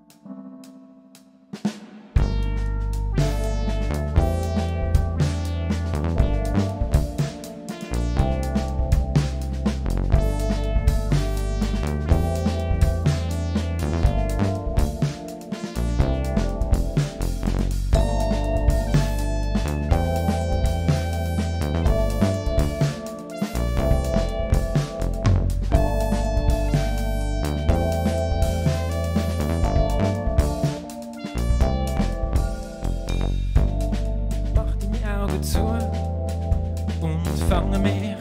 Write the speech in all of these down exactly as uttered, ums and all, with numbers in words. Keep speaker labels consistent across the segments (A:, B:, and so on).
A: Zu und fange mich.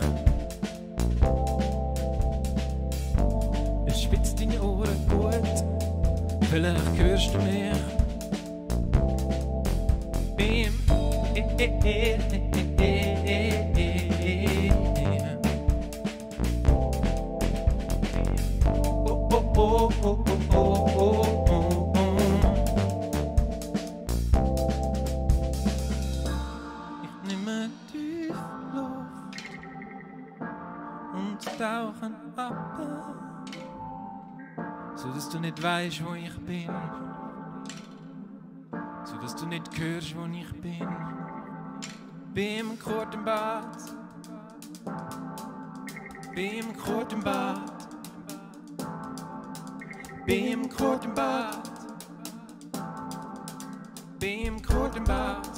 A: Es spitzt deine Ohren gut, vielleicht hörst du mich. Bim, eh, eh, eh, eh, eh, eh, eh. Oh, oh, oh, oh, oh, oh, oh, oh. Und tauchen ab, so dass du nicht weißt, wo ich bin, so dass du nicht hörst, wo ich bin. Beim Kurtenbad, beim Kurtenbad, beim Kurtenbad, beim Kurtenbad,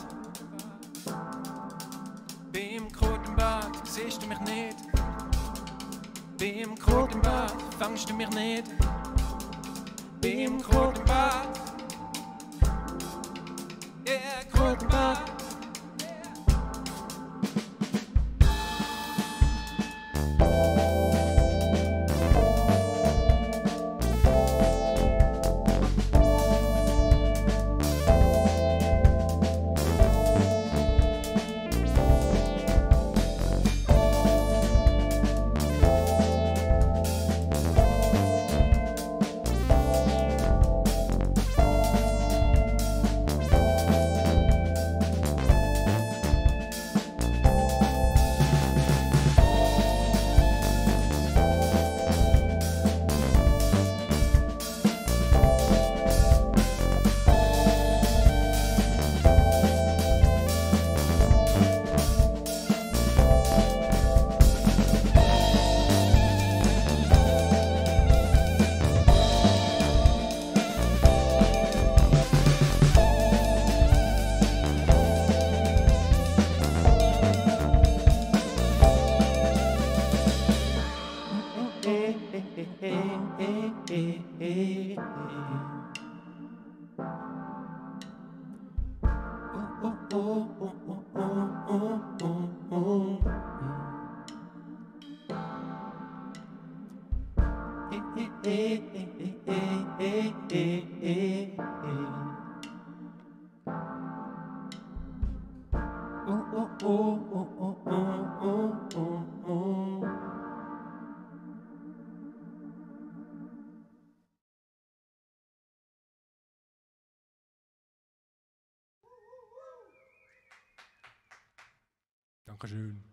A: beim Kurtenbad, siehst du mich nicht? Beim Kurtenbad fangst du mich nicht. Beim Kurtenbad, yeah, Kurtenbad. Dankeschön.